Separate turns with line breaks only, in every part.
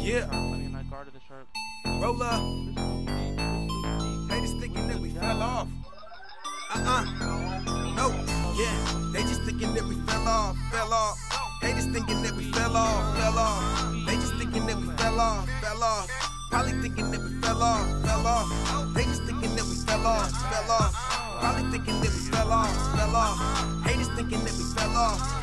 Yeah.
I mean, I guarded the sharp.
Roll up. Haters thinking that we fell off. No. Yeah. They just thinking that we fell off. Haters thinking that we fell off. They just thinking that we fell off. Probably thinking that we fell off. They just thinking that we fell off. Probably thinking that we fell off. Haters thinking that we fell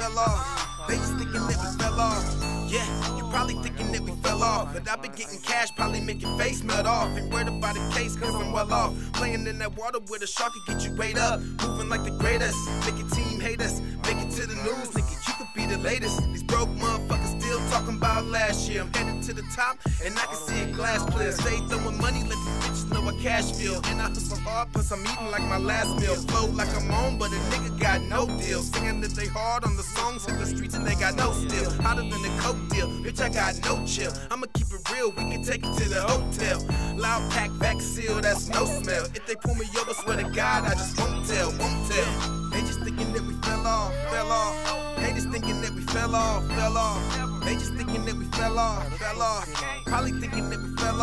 off. They just thinking that we fell off. Yeah, you probably thinking that we fell off, but I've been getting cash, probably make your face melt off. Ain't worried about the case, cause I'm well off. Playing in that water where the shark can get you weighed up. Moving like the greatest, make your team hate us. Make it to the news, nigga, you could be the latest. These broke motherfuckers still talking about last year. I'm headed to the top, and I can see it glass clear. Stay throwing money, let these bitches know I cash feel. And I hustle hard, plus I'm eating like my last meal. Flow like I'm on, but a nigga got no deal. Singing that they hard on the songs, hit the streets and they got no steel. Hotter than the coke deal, bitch, I got no chill. I'ma keep it real, we can take it to the hotel. Loud pack, back seal, that's no smell. If they pull me over, swear to God, I just won't tell. They just thinking that we fell off. Haters thinking that we fell off. They just thinking that we fell off. Probably thinking that we fell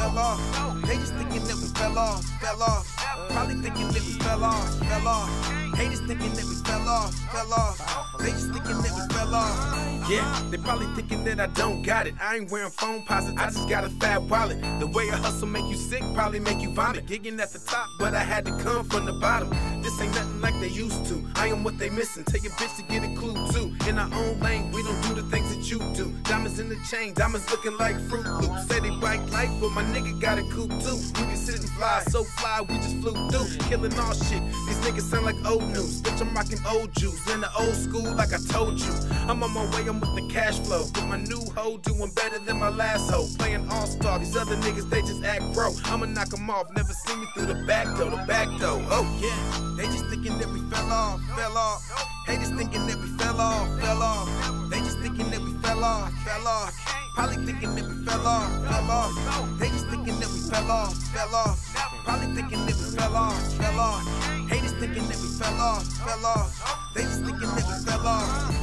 off. They just thinking that we fell off. Probably thinking that we fell off. Haters thinking that we fell off. They just thinking that we fell off. Yeah, they probably thinking that I don't got it. I ain't wearing phone posits, I just got a fat wallet. The way I hustle make you sick, probably make you vomit. Gigging at the top, but I had to come from the bottom. This ain't nothing like they used to. I am what they missing. Tell your bitch to get a clue too. In our own lane, we don't do the things that you do. Diamonds in the chain, diamonds looking like Fruit Loops. Say they bike life, but my nigga got a coupe too. We can sit and fly, so fly, we just flew through. Killing all shit, these niggas sound like old news. Bitch, I'm rocking old juice, in the old school like I told you. I'm on my way, I'm with the cash flow. With my new hoe, doing better than my last hoe. Playing all-star, these other niggas, they just act bro. I'ma knock them off, never see me through the back door. Oh yeah, they just thinking that we fell off. Haters thinking that we fell off. They just thinking that we fell off. Probably thinking that we fell off. They just thinking that we fell off. Probably thinking that we fell off. Haters thinking that we fell off. They just thinking that we fell off.